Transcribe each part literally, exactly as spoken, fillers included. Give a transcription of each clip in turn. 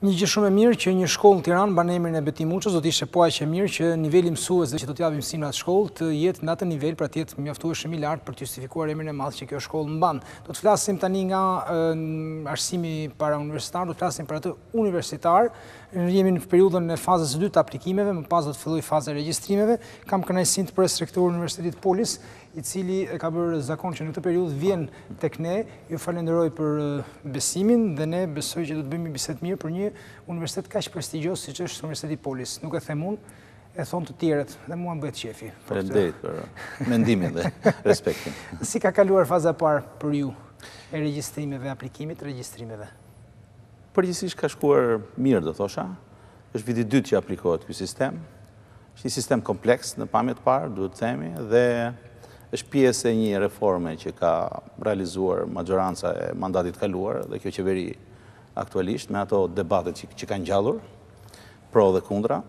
Një gjë shumë e mirë që një shkollë në Tiranë mban emrin e Betim Uçës, do të ishte po aq e mirë që niveli mësuesve që do të japim mësim në atë shkollë të jetë në atë nivel, pra të jetë mjaftueshëm i lartë për të justifikuar emrin e madh që kjo shkollë mban. Do të flasim tani nga arsimi para universitar, do të flasim për atë universitar. Jemi në periudhën e fazës së dytë të aplikimeve, më pas do të fillojë faza e regjistrimeve. Kam kënaqësinë të pres rektorin e Universitetit Polis, i cili e ka bërë zakon që në këtë periudhë vjen tek ne. Ju falenderoj për besimin dhe ne besoj që do të bëjmë një bisedë mirë për një universitet kaq prestigjioz siç është Universiteti Polis. Nuk e them unë, e thon të tjerët dhe mua më bëhet qefi. Faleminderit për mendimin dhe respektin. Si ka kaluar faza e parë për ju e regjistrimeve, aplikimit, regjistrimeve? Përgjithsisht ka shkuar mirë, do thosha. Është viti i dytë që aplikohet ky sistem. Është një sistem kompleks në pamje të parë, duhet të themi, dhe është pjesë e një reforme që ka realizuar majoranca e mandatit kaluar dhe kjo qeveri aktualisht me ato debatet që, që kanë ngjallur, pro dhe kundra.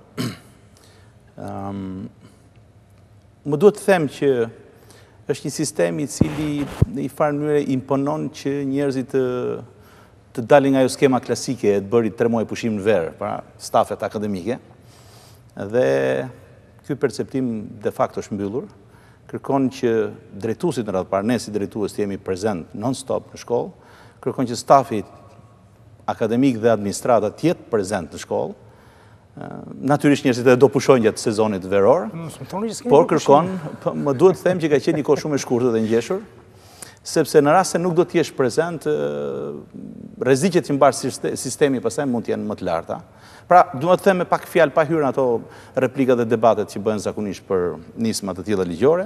Um, më duhet të them që është një sistem i cili në i farë mënyrë imponon që njerëzit të të dalin nga ajo skema klasike e të bërit tre muaj pushim në verë, pra stafet akademike, dhe ky perceptim de facto është mbyllur. Kërkon që drejtuesit në radhë parë, ne si drejtues të jemi prezent non-stop në shkollë, kërkon që stafi akademik dhe administrata të jetë prezent në shkollë. Natyrisht njerëzit edhe do pushojnë gjatë sezonit veror, por kërkon, më duhet të them që ka qenë një kohë shumë e shkurtër dhe ngjeshur, sepse në rast se nuk do të jesh prezent, rreziqet që mbar sistemi pastaj mund të jenë më të larta. Pra, duhet të them me pak fjalë pa hyrë në ato replikat dhe debatet që bëhen zakonisht për nisma të tilla ligjore.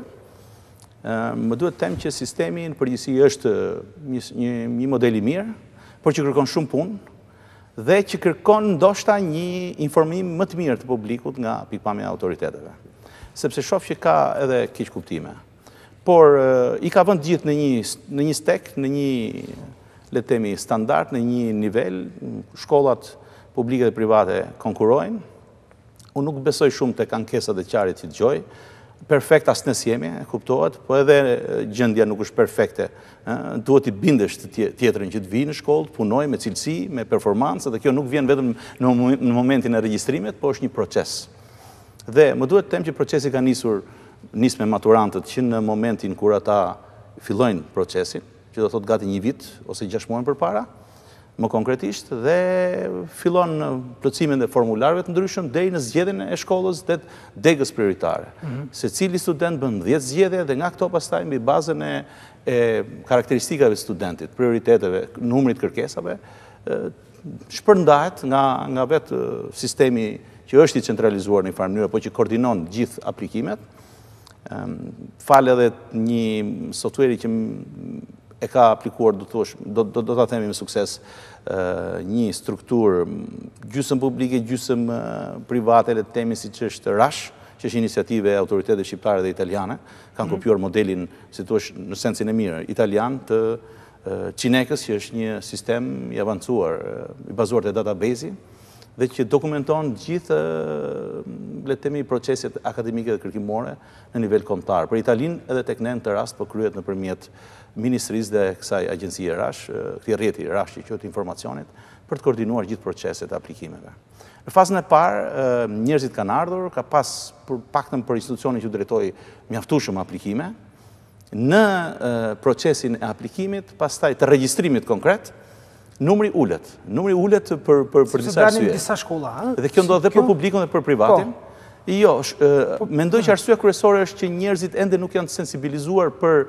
Më duhet të them që sistemi në përgjithësi është një, një, një model i mirë, por që kërkon shumë punë dhe që kërkon ndoshta një informim më të mirë të publikut nga pikpamja e autoriteteve. Sepse shoh që ka edhe keq kuptime. Por i ka vënë gjithë në një, në një stek, në një, le të themi, standard, në një nivel, shkollat publike dhe private konkurrojnë. Unë nuk besoj shumë tek ankesat e qarit që dëgjoj. Perfekt as ne jemi, kuptohet, po edhe gjendja nuk është perfekte. Duhet i bindesh të tjetrin që të vijë në shkollë, të punojë me cilësi, me performancë, dhe kjo nuk vjen vetëm në momentin e regjistrimet, po është një proces. Dhe më duhet të them që procesi ka nisur nis me maturantët që në momentin kur ata fillojnë procesin, që do thot gati një vit ose gjashtë muaj përpara, më konkretisht, dhe fillon plotësimin e formularëve të ndryshëm deri në zgjedhjen e shkollës dhe degës prioritare. Mm-hmm. Secili student bën dhjetë zgjedhje dhe nga këto pastaj mbi bazën e, e karakteristikave të studentit, prioriteteve, numrit kërkesave, shpërndahet nga nga vetë sistemi që është i centralizuar në një farë mënyrë, po që koordinon gjithë aplikimet. Falë edhe një software që e ka aplikuar, do thosh, do do do ta themi me sukses, një strukturë gjysmë publike, gjysmë private, le të themi siç është Rash, që është iniciativë e autoriteteve shqiptare dhe italiane, kanë kopjuar modelin, si thua, në sensin e mirë, italian të Cinekës, që është një sistem i avancuar, i bazuar te database-i, dhe që dokumenton gjithë, le të themi, proceset akademike dhe kërkimore në nivel kombëtar. Për Italinë edhe tek ne në të rast po kryhet nëpërmjet Ministrisë dhe kësaj agjencie Rash, këtij rrjeti Rash që quhet informacionit, për të koordinuar gjithë proceset e aplikimeve. Në fazën e parë, njerëzit kanë ardhur, ka pas për paktën për institucionin që drejtoi mjaftueshëm aplikime. Në procesin e aplikimit, pastaj të regjistrimit konkret, numri ulet. Numri ulet për për për disa arsye. Disa shkolla, ha? Dhe kjo ndodh edhe për publikun dhe për privatin. Jo, mendoj që arsyeja kryesore është që njerëzit ende nuk janë sensibilizuar për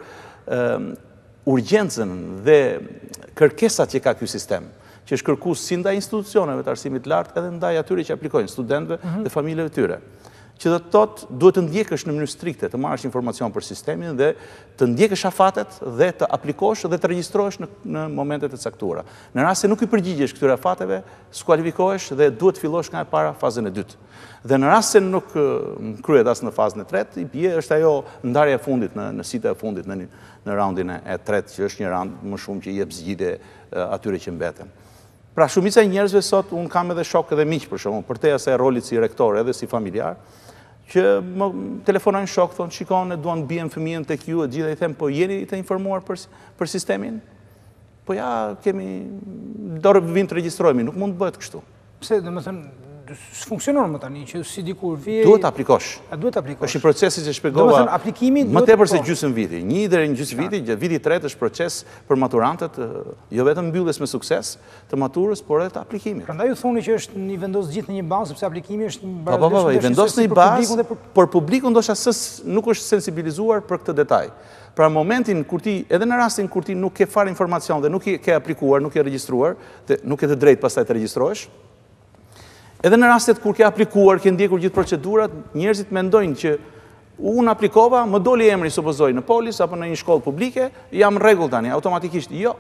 urgjencën dhe kërkesat që ka ky sistem, që është kërkuar si ndaj institucioneve të arsimit të lartë edhe ndaj atyre që aplikojnë, studentëve dhe familjeve të tyre. Që do të thotë duhet të ndjekësh në mënyrë strikte, të marrësh informacion për sistemin dhe të ndjekësh afatet dhe të aplikosh dhe të regjistrohesh në, në momentet e caktuara. Në rast se nuk i përgjigjesh këtyre afateve, skualifikohesh dhe duhet të fillosh nga e para fazën e dytë. Dhe në rast se nuk kryhet as në fazën e tretë, i bie është ajo ndarja e fundit në në sita e fundit në në raundin e tretë, që është një raund më shumë që i jep zgjidhje atyre që mbeten. Pra shumica e njerëzve sot, un kam edhe shok edhe miq për shkakun, përtej asaj rolit si rektor edhe si familjar, që më telefonojnë shok, thonë, shikon, e duan bien fëmijën tek ju, e gjitha i them, po jeni të informuar për, për sistemin? Po ja, kemi, do vinë të regjistrohemi, nuk mund të bëhet kështu. Pse, dhe më thënë, s'funksionon më tani, që si dikur vje... Duhet aplikosh. A duhet aplikosh. është një procesi që shpjegova më tepër se gjysmë viti. Një deri në gjysmë viti, gjatë vitit tretë është proces për maturantët, jo vetëm mbylljes me sukses të maturës, por edhe të aplikimit. Prandaj ju thoni që është një vendos gjithë në një bazë, sepse aplikimi është një bazë. Po, po, po, i vendos në një bazë, por publiku ndoshta nuk është sensibilizuar për këtë detaj. Pra momentin kur ti, edhe në rastin kur ti nuk ke fare informacion dhe nuk ke aplikuar, nuk ke regjistruar, dhe nuk ke të drejtë pastaj të regjistrohesh, edhe në rastet kur ke aplikuar, ke ndjekur gjithë procedurat, njerëzit mendojnë që unë aplikova, më doli emri supozoj në polis apo në një shkollë publike, jam rregull tani, automatikisht. Jo.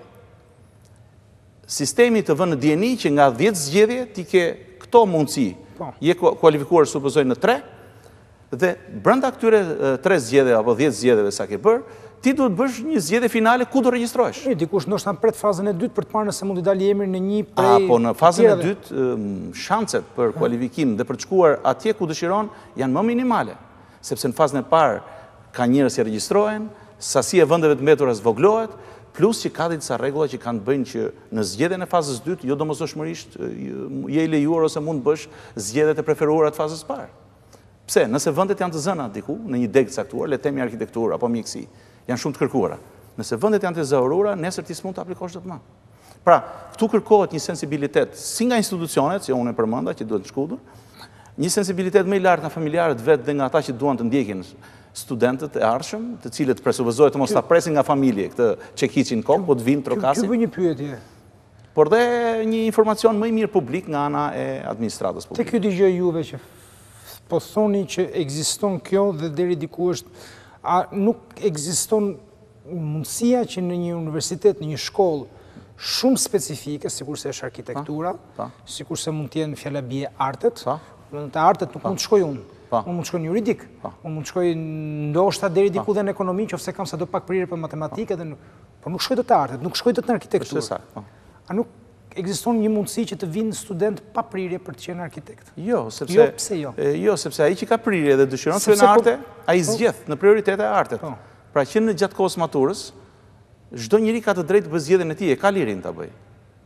Sistemi të vënë në dieni që nga dhjetë zgjedhje ti ke këto mundësi. Je kualifikuar supozoj në tre, dhe brenda këtyre tre zgjedhjeve apo dhjetë zgjedhjeve sa ke bërë, ti duhet bësh një zgjedhje finale ku do regjistrohesh. Dikush ndoshta pret fazën e dytë për të parë nëse mund të dalë emri në një prej... A, po në fazën e dytë, shanset për kualifikim dhe për të shkuar atje ku dëshiron janë më minimale. Sepse në fazën e parë ka njerëz që regjistrohen, sasia e vendeve të mbetura zvoglohet, plus që ka disa rregulla që kanë të bëjnë që në zgjedhjen e fazës dytë, jo domosdoshmërisht je i lejuar ose mund të bësh zgjedhjet e preferuara të fazës parë. Pse? Nëse vendet janë të zëna diku, në një degë të caktuar, le të themi arkitekturë apo mjeksi, janë shumë të kërkuara. Nëse vendet janë të zaurura, nesër ti s'mund të aplikosh dot më. Pra, këtu kërkohet një sensibilitet si nga institucionet, që unë e përmenda, që duhet të shkudur, një sensibilitet më i lartë nga familjarët vetë dhe nga ata që duan të ndjekin studentët e ardhshëm, të cilët presupozohet të mos ta presin nga familje këtë çekiçin kokë, po të vinë trokasin. Kjo bëj një pyetje. Por dhe një informacion më i mirë publik nga ana e administratës publike. Te ky dëgjoj juve që po thoni që ekziston kjo dhe deri diku është, a nuk ekziston mundësia që në një universitet, në një shkollë shumë specifike, sikur se është arkitektura, sikur se mund të jenë fjala-bie artet, të artet nuk mund të shkoj unë, unë mund të shkoj në juridik, unë mund të shkoj ndoshta deri diku dhe në ekonomi, qofse kam sa do pak prirje për matematikë, por nuk shkoj dot në artet, nuk shkoj dot në arkitekturë. A nuk ekziston një mundësi që të vinë student pa prirje për të qenë arkitekt? Jo, sepse jo, pse jo? Jo, sepse ai që ka prirje dhe dëshiron të në arte, ai zgjedh në prioritete e artet. Pra që në gjatë kohës maturës, çdo njeri ka të drejtë të bëjë zgjedhjen e tij, e ka lirin ta bëjë.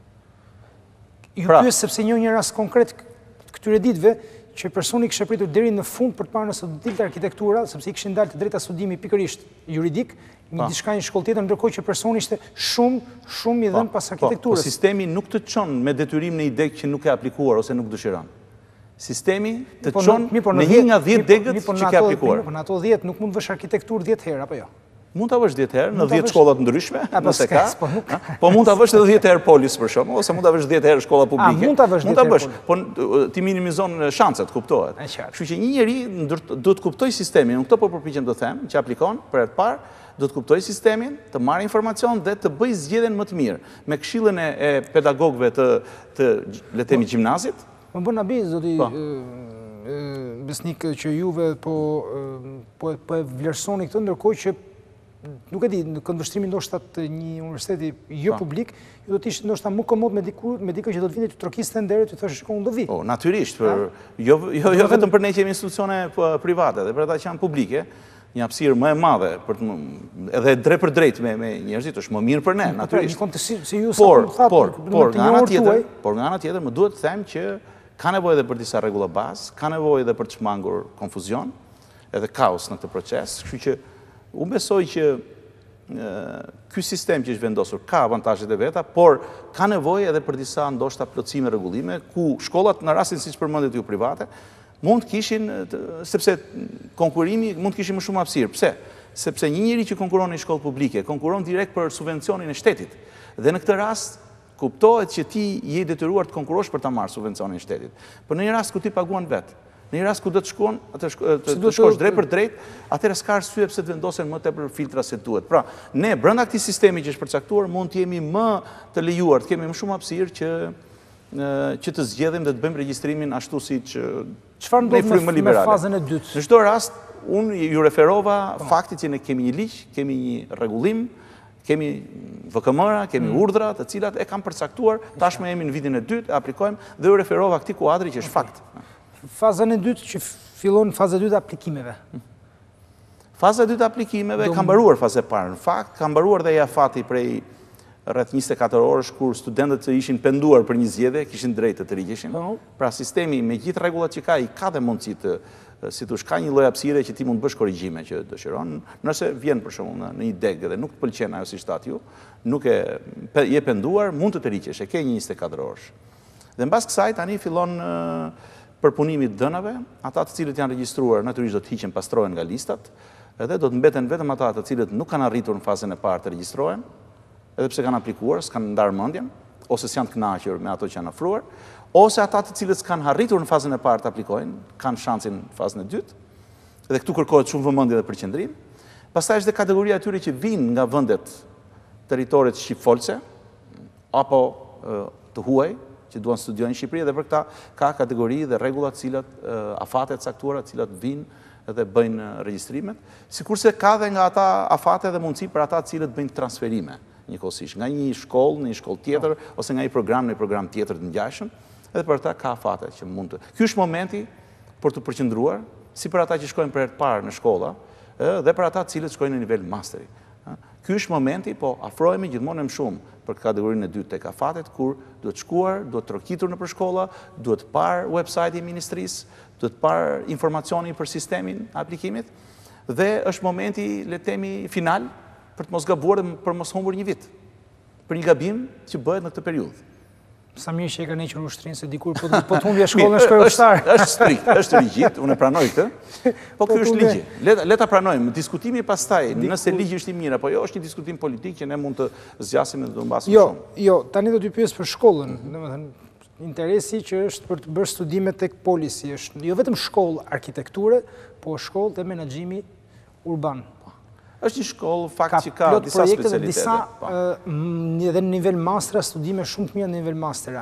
Ju pyes sepse një një rast konkret këtyre ditëve që personi kishte pritur deri në fund për të parë nëse do dilte arkitektura, sepse i kishin dalë të drejta studimi pikërisht juridik, një diçka një shkollë tjetër, ndërkohë që personi ishte shumë, shumë i dhënë pas arkitekturës. Po, sistemi nuk të çon me detyrim në një degë që nuk e aplikuar ose nuk dëshiron. Sistemi të çon në një nga dhjetë degët që ke aplikuar. Po në ato dhjetë nuk mund të vësh arkitekturë dhjetë herë apo jo? Mund ta vësh dhjetë herë në dhjetë shkolla të ndryshme, nëse ka. Po mund ta vësh edhe dhjetë herë polis për shkak, ose mund ta vësh dhjetë herë shkolla publike. Mund ta vësh dhjetë herë. Po ti minimizon shanset, kuptohet. Kështu që një njeri duhet të kuptojë sistemin, unë këtë po përpiqem të them, që aplikon për herë të parë, do të kuptojë sistemin, të marrë informacion dhe të bëjë zgjedhjen më të mirë, me këshillën e pedagogëve të të le të themi gjimnazit. Më bën abi zoti Besnik që juve po po e vlerësoni këtë, ndërkohë që nuk e di, në këndvështrimin ndoshta të një universiteti jo publik, ju do të ishte ndoshta më komod me diku me dikë që do të vinte të trokiste ndër të thoshë shkon do vi. Po, natyrisht, për jo jo jo vetëm për ne që jemi institucione private, dhe për ata që janë publike, një hapësirë më e madhe për të edhe drejt për drejt me me njerëzit është më mirë për ne, natyrisht. Por, por, por nga ana tjetër, por nga ana tjetër më duhet të them që ka nevojë edhe për disa rregulla bazë, ka nevojë edhe për të shmangur konfuzion, edhe kaos në këtë proces, kështu që unë besoj që ky sistem që është vendosur ka avantazhet e veta, por ka nevojë edhe për disa ndoshta plotësime rregullime ku shkollat në rastin siç përmendet ju private mund të kishin, sepse konkurrimi mund të kishin më shumë hapësirë. Pse? Sepse një njeri që konkuron në shkollë publike konkuron direkt për subvencionin e shtetit. Dhe në këtë rast kuptohet që ti je i detyruar të konkurosh për ta marrë subvencionin e shtetit. Por në një rast ku ti paguan vetë, në një rast ku do të shkon, të shkosh drejt për drejt, atëherë s'ka arsye pse të vendosen më tepër filtra se duhet. Pra, ne brenda këtij sistemi që është përcaktuar mund të jemi më të lejuar, të kemi më shumë hapësirë që që të zgjedhim dhe të bëjmë regjistrimin ashtu siç çfarë ndodh me fazën e dytë. Në çdo rast, unë ju referova faktit që ne kemi një ligj, kemi një rregullim, kemi V K M-ra, kemi urdhra, të cilat e kanë përcaktuar, tashmë jemi në vitin e dytë, e aplikojmë dhe ju referova këtij kuadri që është fakt. Fazën e dytë që fillon faza e dytë aplikimeve. Faza e dytë aplikimeve ka mbaruar faza e parë. Në fakt, ka mbaruar dhe ja fati prej rreth njëzet e katër orësh, kur studentët që ishin penduar për një zgjedhje, kishin drejtë të tërhiqeshin. Pra sistemi me gjithë rregullat që ka, i ka dhe mundësi të, si thosh, ka një lloj hapësire që ti mund të bësh korrigjime që dëshiron, nëse vjen për shembull në një deg dhe nuk të pëlqen ajo siç thatë ju, nuk e je penduar, mund të tërhiqesh, e ke një njëzet e katër orësh. Dhe mbas kësaj tani fillon përpunimi të dënave, ata të cilët janë regjistruar natyrisht do të hiqen, pastrohen nga listat, edhe do të mbeten vetëm ata të cilët nuk kanë arritur në fazën e parë të regjistrohen, edhe pse kanë aplikuar, s'kanë ndarë mendjen, ose s'janë të kënaqur me ato që janë ofruar, ose ata të cilët s'kanë arritur në fazën e parë të aplikojnë, kanë shansin në fazën e dytë, dhe këtu kërkohet shumë vëmendje dhe përqendrim. Pastaj është dhe kategoria atyre që vinë nga vendet territorit shqipfolse apo të huaj, që duan studiojnë në Shqipëri, dhe për këta ka kategori dhe rregulla të cilat, afate të caktuara të cilat vinë dhe bëjnë regjistrimet, sikurse ka dhe nga ata afate dhe mundësi për ata të cilët bëjnë transferime njëkohësisht, nga një shkollë në një shkollë tjetër, ose nga një program në një program tjetër të ngjashëm, edhe për ata ka afate që mund të. Ky është momenti për të përqendruar, si për ata që shkojnë për herë të parë në shkolla, dhe për ata të cilët shkojnë në nivel masteri. Ky është momenti, po afrohemi gjithmonë më shumë për kategorinë e dytë tek afatet, kur duhet shkuar, duhet trokitur në për shkolla, duhet parë website-i i ministrisë, duhet parë informacioni për sistemin e aplikimit, dhe është momenti, le të themi, final për të mos gabuar dhe për mos humbur një vit, për një gabim që bëhet në këtë periudhë. Sa mirë që e ka nequr ushtrinë, se dikur po të humbja shkollën shkoj ushtar. Është strikt, është rigjid, unë e pranoj këtë, po kjo është ligji. Le ta pranojmë, diskutimi pastaj, nëse ligji është i mirë, apo jo, është një diskutim politik që ne mund të zgjasim dhe të mbasim shumë. Jo, jo, tani do t'ju pyes për shkollën, domethënë, interesi që është për të bërë studime tek polisi, është jo vetëm shkollë arkitekture, po shkollë të menaxhimi urban. Është një shkollë, fakt që ka disa specialitete. Disa, edhe në nivel mastera, studime shumë të mira në nivel mastera.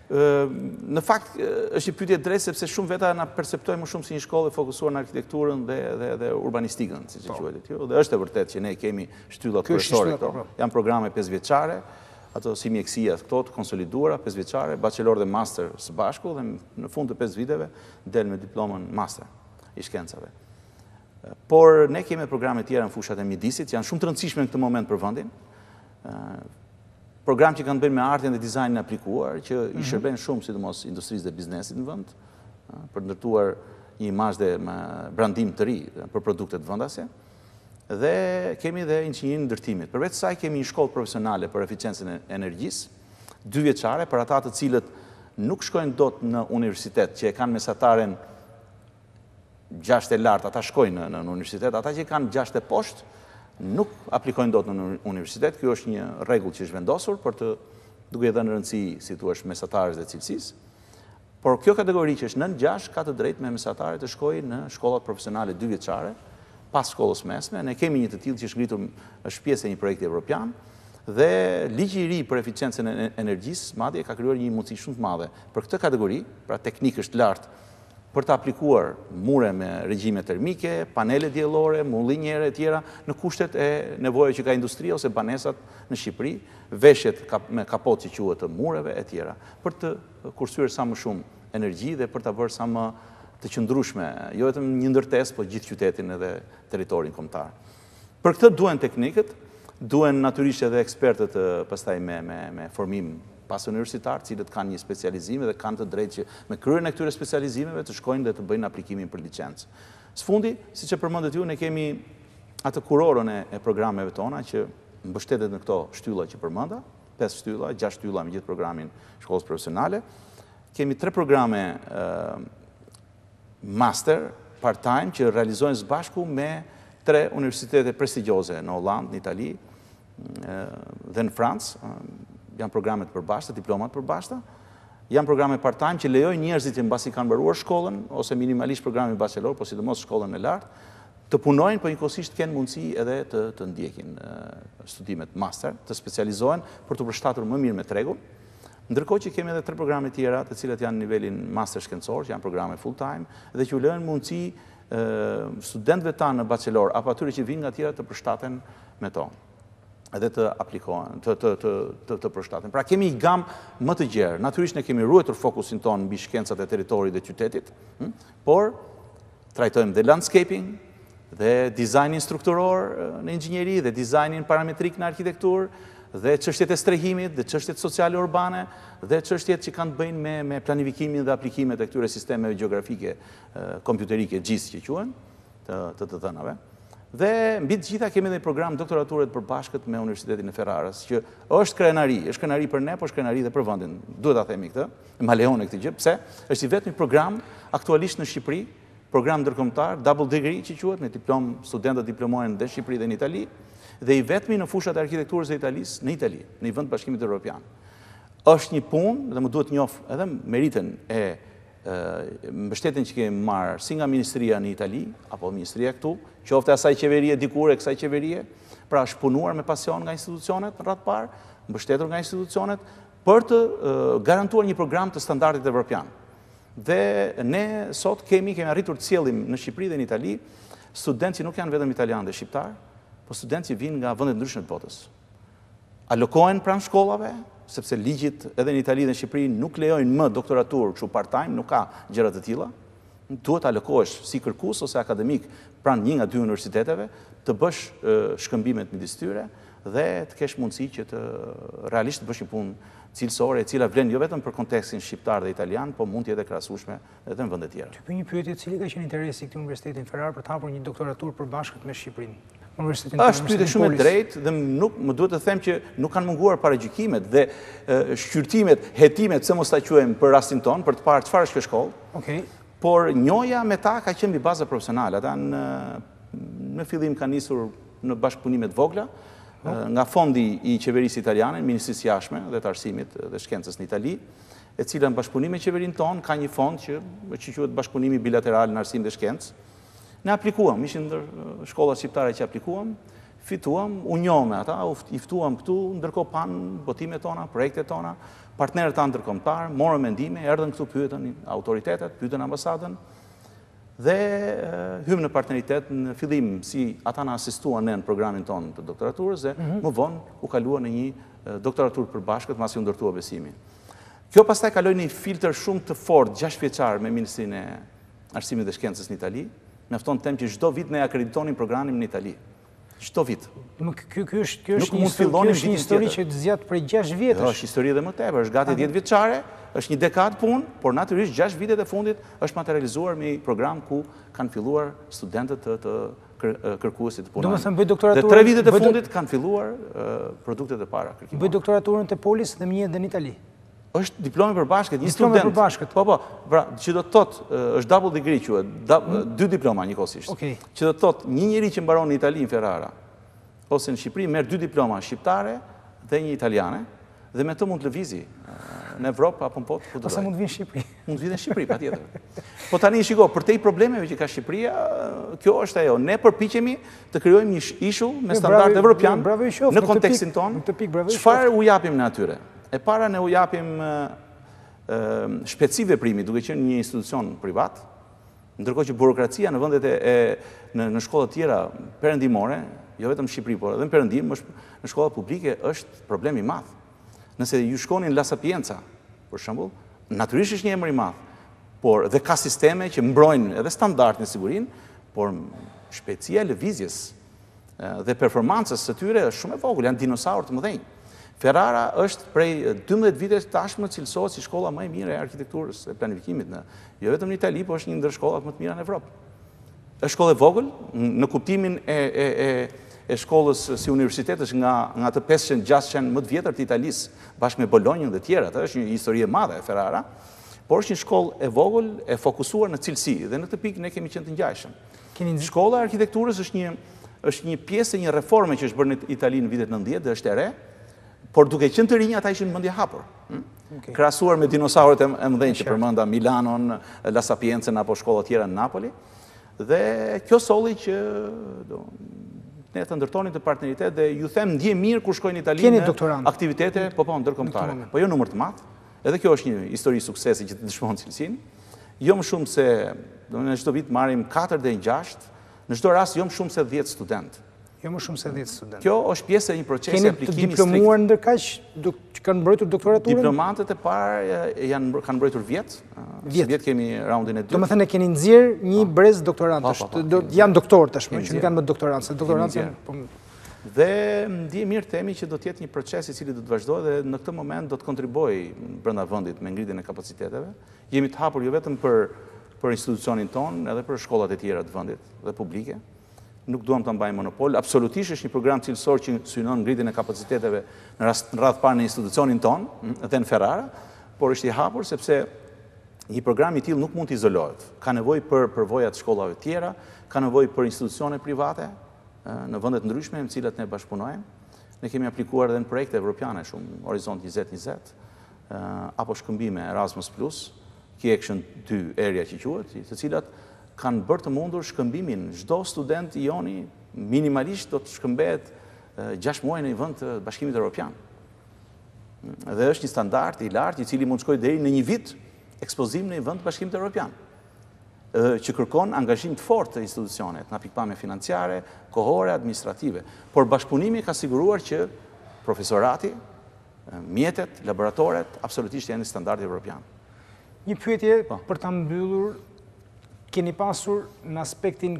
Në fakt, është një pyetje drejtë, sepse shumë veta na perceptojnë më shumë si një shkollë e fokusuar në arkitekturën dhe urbanistikën, siç e quhet. Dhe është e vërtetë që ne kemi shtyllat kryesore këto. Janë programe pesëvjeçare, ato si mjekësia këto të konsoliduara, pesëvjeçare, bachelor dhe master së bashku, dhe në fund të pesë viteve del me diplomën master i shkencave. Por ne kemi programe tjera në fushat e mjedisit, janë shumë të rëndësishme në këtë moment për vendin. Program që kanë bënë me artin dhe dizajnin aplikuar, që i shërben shumë, sidomos industrisë dhe biznesit në vend, për ndërtuar një imazh dhe brandim të ri për produktet vendase. Dhe kemi dhe inxhinierin e ndërtimit. Përveç saj kemi një shkollë profesionale për eficiencën e energjisë, dy vjeçare për ata të cilët nuk shkojnë dot në universitet, që e kanë mesataren gjashtë e lartë, ata shkojnë në universitet, ata që kanë gjashtë e poshtë, nuk aplikojnë dot në universitet. Kjo është një rregull që është vendosur për të duke dhënë rëndësi, si thua, mesatarës dhe cilësisë. Por kjo kategori që është nën gjashtë ka të drejtë me mesatarë të shkojë në shkollat profesionale dy vjeçare, pas shkollës mesme. Ne kemi një të tillë që është ngritur, është pjesë e një projekti evropian, dhe ligji i ri për eficiencën e energjisë madje ka krijuar një mundësi shumë të madhe për këtë kategori, pra teknikësh të lartë, për të aplikuar mure me regjime termike, panele diellore, mullinjere e tjera, në kushtet e nevojave që ka industria ose banesat në Shqipëri, veshjet me kapot që quhet të mureve e tjera, për të kursyer sa më shumë energji dhe për ta bërë sa më të qëndrueshme, jo vetëm një ndërtesë, po gjithë qytetin edhe territorin kombëtar. Për këtë duhen teknikët, duhen natyrisht edhe ekspertët pastaj me me me formim pas universitar, cilët kanë një specializime dhe kanë të drejtë që me kryen e këtyre specializimeve të shkojnë dhe të bëjnë aplikimin për licencë. Së fundi, si që përmendet ju, ne kemi atë kurorën e programeve tona që mbështetet në këto shtylla që përmenda, pesë shtylla, gjashtë shtylla me gjithë programin shkollës profesionale. Kemi tre programe master, part-time, që realizojnë së bashku me tre universitete prestigjioze në Hollandë, në Itali dhe në Francë. Janë programe të përbashkëta, diplomat përbashkëta. Janë programe part-time që lejojnë njerëzit që mbasi kanë mbaruar shkollën, ose minimalisht programi bachelor, po sidomos shkollën e lartë, të punojnë, po njëkohësisht kanë mundësi edhe të, të ndjekin studimet master, të specializohen për të përshtatur më mirë me tregun. Ndërkohë që kemi edhe tre programe tjera, të cilat janë në nivelin master shkencor, që janë programe full-time, dhe që u lejojnë mundësi studentëve tanë në bachelor, apo atyre që vinë nga tjera të përshtaten me to, edhe të aplikohen, të, të, të, të, të përshtaten. Pra kemi i gamë më të gjerë. Natyrisht ne kemi ruetur fokusin tonë mbi shkencat e teritorit dhe qytetit, por trajtojmë dhe landscaping, dhe dizajnin strukturor në inxhinieri, dhe dizajnin parametrik në arkitektur, dhe çështjet e strehimit, dhe çështjet sociale urbane, dhe çështjet që kanë të bëjnë me, me planifikimin dhe aplikimet e këtyre sistemeve gjeografike, kompjuterike, G I S që quhen, të të, të dhënave. Dhe mbi të gjitha kemi edhe program doktorature të përbashkët me Universitetin e Ferrarës, që është krenari, është krenari për ne, por është krenari dhe për vendin. Duhet ta themi këtë, ma lejon e këtë gjë, pse? Është i vetmi program aktualisht në Shqipëri, program ndërkombëtar, double degree që quhet, me diplom, studentët diplomohen dhe në Shqipëri dhe në Itali, dhe i vetmi në fushat e arkitekturës dhe Italisë në Itali, në një vend të Bashkimit Evropian. Është një punë, dhe më duhet njoh edhe meritën e mbështetjen që kemi marrë si nga Ministria në Itali, apo Ministria këtu, qofte asaj qeverie dikur e kësaj qeverie, pra është punuar me pasion nga institucionet në radhë parë, mbështetur nga institucionet, për të garantuar një program të standardit evropian. Dhe ne sot kemi, kemi arritur të sjellim në Shqipëri dhe në Itali, studentë që nuk janë vetëm italianë dhe shqiptarë, po studentë që vinë nga vende të ndryshme të botës. Alokohen pranë shkollave, sepse ligjit edhe në Itali dhe në Shqipëri nuk lejojnë më doktoraturë, kështu part-time, nuk ka gjëra të tilla. Duhet të alokohesh si kërkues ose akademik pranë një nga dy universiteteve, të bësh shkëmbimet midis tyre dhe të kesh mundësi që të realisht të bësh një punë cilësore, e cila vlen jo vetëm për kontekstin shqiptar dhe italian, po mund të jetë krahasueshme edhe në vende tjera. Të pyej një pyetje, cili ka qenë interesi i këtij Universitetin Ferrar për të hapur një doktoraturë përbashkët me Shqipërinë? Është pyetje shumë e drejtë dhe nuk më duhet të them që nuk kanë munguar paragjykimet dhe shqyrtimet, hetimet, se mos ta quajmë për rastin ton, për të parë çfarë është kjo shkollë. Okej. Por njoja me ta ka qenë mbi baza profesionale. Ata në në fillim kanë nisur në bashkëpunime të vogla nga fondi i qeverisë italiane, Ministrisë së Jashtme dhe të Arsimit dhe Shkencës në Itali, e cila në bashkëpunim me qeverinë tonë ka një fond që që quhet Bashkëpunimi Bilateral në Arsim dhe Shkencë. Ne aplikuam, ishin ndër shkollat shqiptare që aplikuam, fituam, u njohëm me ata, i ftuam këtu, ndërkohë pan botimet tona, projektet tona, partnerët tanë ndërkombëtar, morën mendime, erdhën këtu, pyetën autoritetet, pyetën ambasadën, dhe hym në partneritet në fillim si ata na asistuan ne në programin tonë të doktoraturës dhe më vonë u kalua në një doktoraturë përbashkët pasi u ndërtua besimi. Kjo pastaj kaloi në një filtr shumë të fortë gjashtë vjeçar me Ministrinë e Arsimit dhe Shkencës në Itali. Mjafton të them që çdo vit ne akreditonim programin në Itali. Çdo vit. Ky ky është ky është një histori që zgjat prej gjashtë vjetësh. Jo, është histori edhe më tepër, është gati dhjetë vjeçare, është një dekadë punë, por natyrisht gjashtë vitet e fundit është materializuar me një program ku kanë filluar studentët të, të kërkuesit të punojnë. Domethënë bëj doktoraturën. Dhe tre vitet e fundit kanë filluar produktet e para kërkimore. Bëj doktoraturën te Polis dhe më edhe në Itali. Është diplomë përbashkët, një student. Diplomë përbashkët. Po, po, pra, që do të thotë, është double degree quhet, dy diploma njëkohësisht. Okej. Që do të thotë, një njeri që mbaron në Itali në Ferrara, ose në Shqipëri merr dy diploma shqiptare dhe një italiane, dhe me të mund të lëvizi në Evropë apo në potë ku do. Ose mund të vinë në Shqipëri. Mund të vinë në Shqipëri, patjetër. Po tani shiko, për te i problemeve që ka Shqipëria, kjo është ajo. Ne përpiqemi të krijojmë një ishull me standard evropian në kontekstin tonë. Çfarë u japim në atyre? E para ne u japim shpejtësi veprimi, duke qenë një institucion privat, ndërkohë që burokracia në vendet e në shkolla të tjera perëndimore, jo vetëm në Shqipëri, por edhe në perëndim, në shkolla publike është problem i madh. Nëse ju shkonin La Sapienza, për shembull, natyrisht është një emër i madh, por dhe ka sisteme që mbrojnë edhe standardin e sigurinë, por shpejtësia e lëvizjes dhe performancës së tyre është shumë e vogël, janë dinosaurë të mëdhenj. Ferrara është prej dymbëdhjetë vitesh tashmë cilësohet si shkolla më e mirë e arkitekturës e planifikimit në jo vetëm në Itali, por është një ndër shkollat më të mira në Evropë. Është shkollë e vogël në kuptimin e e e e shkollës si universitetës nga nga të pesëqind gjashtëqind më të vjetër të Italisë, bashkë me Bolonjën dhe tjerat, është një histori e madhe e Ferrara, por është një shkollë e vogël e fokusuar në cilësi dhe në këtë pikë ne kemi qenë të ngjashëm. Shkolla e arkitekturës është një është një pjesë e një reforme që është bërë në Itali në vitet nëntëdhjetë dhe është e re, por duke qenë të rinj ata ishin mendje hapur. Krahasuar me dinosaurët e mëdhenj që përmenda Milanon, La Sapienza apo shkolla tjera në Napoli. Dhe kjo solli që do ne të ndërtonin të partneritet dhe ju them ndje mirë kur shkojnë në Itali në aktivitete po po ndërkombëtare. Po jo numër të madh. Edhe kjo është një histori suksesi që të dëshmon cilësinë. Jo më shumë se në çdo vit marrim katër deri në gjashtë, në çdo rast jo më shumë se dhjetë studentë. Jo më shumë se dhjetë studentë. Kjo është pjesë e një procesi aplikimi strikt. Keni të diplomuar ndërkaq që kanë mbrojtur doktoraturën? Diplomantët e parë janë kanë mbrojtur vjet. Vjet kemi raundin e dytë. Domethënë keni nxjerr një brez doktorantësh. Janë doktor tashmë, që nuk kanë më doktorancë, doktorancë. Dhe ndje mirë temi që do t'jetë një proces i cili do të vazhdoj dhe në këtë moment do të kontriboj brenda vendit me ngritjen e kapaciteteve. Jemi të hapur jo vetëm për, për institucionin ton, edhe për shkollat e tjera të vendit dhe publike. Nuk duam të mbajmë monopol. Absolutisht është një program cilësor që synon ngritjen e kapaciteteve në rast në radh parë në institucionin ton, edhe në Ferrara, por është i hapur sepse një program i tillë nuk mund të izolohet. Ka nevojë për përvoja të shkollave të tjera, ka nevojë për institucione private në vende të ndryshme me të cilat ne bashkëpunojmë. Ne kemi aplikuar edhe në projekte evropiane shumë, Horizont njëzet njëzet, apo shkëmbime Erasmus plus, Key Action dy area që quhet, të cilat kanë bërë të mundur shkëmbimin. Çdo student i joni minimalisht do të shkëmbehet gjashtë muaj në një vend të Bashkimit Evropian. Dhe është një standard i lartë i cili mund të shkojë deri në një vit ekspozim në një vend të Bashkimit Evropian, që kërkon angazhim të fortë të institucionet, nga pikpamje financiare, kohore, administrative. Por bashkëpunimi ka siguruar që profesorati, mjetet, laboratoret, absolutisht janë standardi evropian. Një pyetje për ta mbyllur, keni pasur në aspektin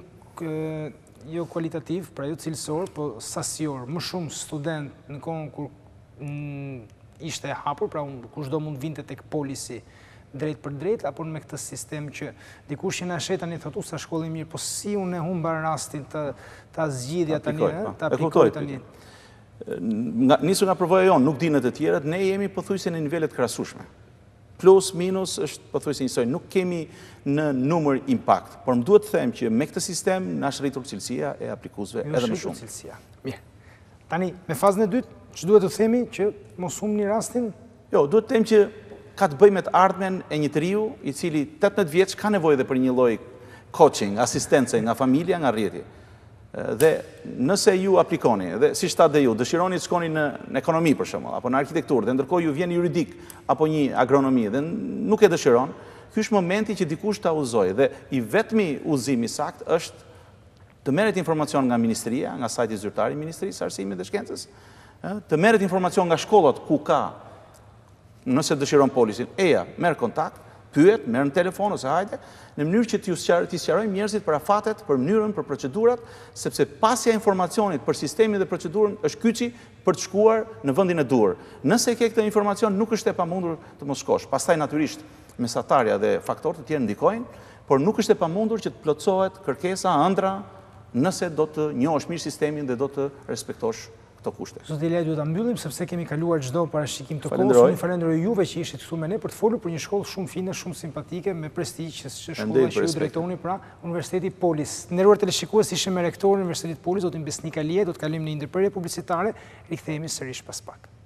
jo kualitativ, pra jo cilësor, po sasior, më shumë student në kohën kur ishte e hapur, pra kushdo mund vinte tek polisi drejt për drejt, apo me këtë sistem që dikush që na shet tani thotë sa shkollë mirë, po si unë e humba rastin të ta zgjidhja tani, ta aplikoj tani. Nisur nga përvoja jonë, nuk dinë të tjerët, ne jemi pothuajse në nivelet krahasueshme. Plus, minus, është pothuajse njësoj. Nuk kemi në numër impact, por më duhet të them që me këtë sistem na është rritur cilësia e aplikuesve edhe më shumë. Cilësia. Mirë. Tani, me fazën e dytë, që duhet të themi që mos humni rastin? Jo, duhet të them që ka të bëjë me të ardhmen e një njeriu i cili tetëmbëdhjetë vjeç ka nevojë edhe për një lloj coaching, asistence nga familja, nga rrjeti. Dhe nëse ju aplikoni, dhe si shtat dhe ju, dëshironi të shkoni në, në ekonomi për shembull, apo në arkitekturë, dhe ndërkohë ju vjen juridik apo një agronomi dhe nuk e dëshiron, ky është momenti që dikush ta uzojë dhe i vetmi udhëzim i sakt është të merret informacion nga ministria, nga sajti zyrtar i Ministrisë së Arsimit dhe Shkencës, të merret informacion nga shkollat ku ka, nëse dëshiron polisin, eja, merr kontakt, pyet, merr në telefon ose hajde, në mënyrë që t'i sqarojmë njerëzit për afatet, për mënyrën, për procedurat, sepse pasja informacionit për sistemin dhe procedurën është kyçi për të shkuar në vendin e duhur. Nëse ke këtë informacion, nuk është e pamundur të mos shkosh. Pastaj natyrisht mesatarja dhe faktorët e tjerë ndikojnë, por nuk është e pamundur që të plotësohet kërkesa, ëndra, nëse do të njohësh mirë sistemin dhe do të respektosh këto kushte. Zoti Ilaj, duhet ta mbyllim sepse kemi kaluar çdo parashikim të kohës. Unë falenderoj juve që ishit këtu me ne për të folur për një shkollë shumë fine, shumë simpatike, me prestigj, që është shkolla që ju drejtoni pra Universiteti Polis. Nderuar teleshikues, ishim me rektorin e Universitetit Polis, zotin Besnik Alije, do të kalim në një ndërprerje publicitare, rikthehemi sërish pas pak.